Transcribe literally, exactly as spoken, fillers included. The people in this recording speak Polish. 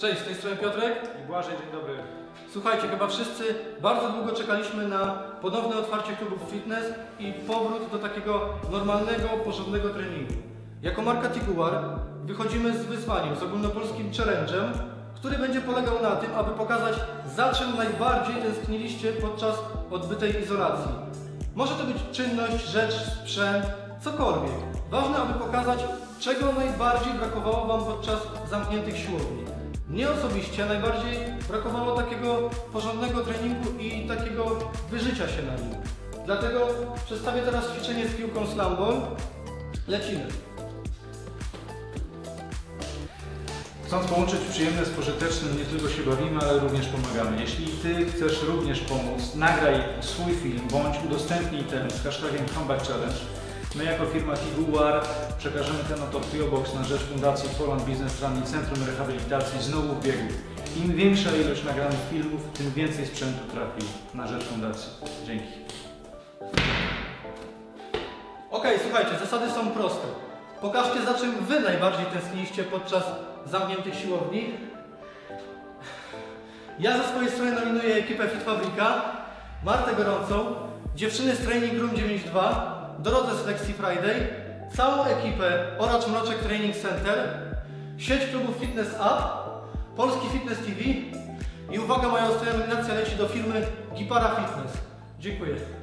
Cześć, z tej strony Piotrek. I Błażej, dzień dobry. Słuchajcie, chyba wszyscy bardzo długo czekaliśmy na ponowne otwarcie klubów fitness i powrót do takiego normalnego, porządnego treningu. Jako marka Tiguar wychodzimy z wyzwaniem, z ogólnopolskim challenge'em, który będzie polegał na tym, aby pokazać, za czym najbardziej tęskniliście podczas odbytej izolacji. Może to być czynność, rzecz, sprzęt, cokolwiek. Ważne, aby pokazać, czego najbardziej brakowało Wam podczas zamkniętych siłowni. Mnie osobiście najbardziej brakowało takiego porządnego treningu i takiego wyżycia się na nim. Dlatego przedstawię teraz ćwiczenie z piłką slamball. Lecimy. Chcąc połączyć przyjemne z pożytecznym, nie tylko się bawimy, ale również pomagamy. Jeśli Ty chcesz również pomóc, nagraj swój film bądź udostępnij ten z hashtagiem Comeback Challenge. My jako firma Tiguar przekażemy ten oto P O Box na rzecz Fundacji Poland Business Training Centrum Rehabilitacji znowu w biegu. Im większa ilość nagranych filmów, tym więcej sprzętu trafi na rzecz Fundacji. Dzięki. Ok, słuchajcie, zasady są proste. Pokażcie, za czym Wy najbardziej tęskniliście podczas zamkniętych siłowni. Ja ze swojej strony nominuję ekipę Fit Fabrika, Martę Gorącą, dziewczyny z Training Room dziewięćdziesiąt dwa, Dorotę z Flexi Friday, całą ekipę Oracz Mroczek Training Center, sieć klubów Fitness Up, Polski Fitness T V i uwaga, moja ostatnia nominacja leci do firmy Gipara Fitness. Dziękuję.